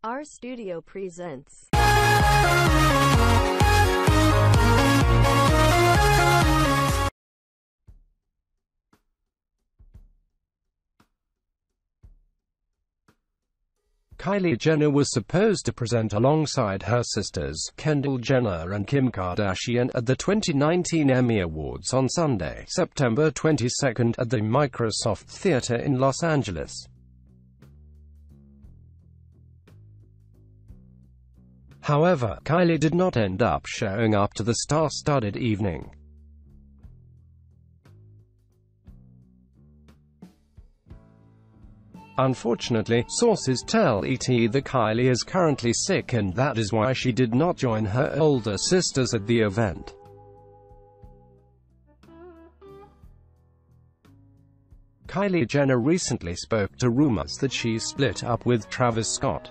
Our studio presents Kylie Jenner was supposed to present alongside her sisters, Kendall Jenner and Kim Kardashian, at the 2019 Emmy Awards on Sunday, September 22 at the Microsoft Theater in Los Angeles. However, Kylie did not end up showing up to the star-studded evening. Unfortunately, sources tell ET that Kylie is currently sick and that is why she did not join her older sisters at the event. Kylie Jenner recently spoke to rumors that she split up with Travis Scott.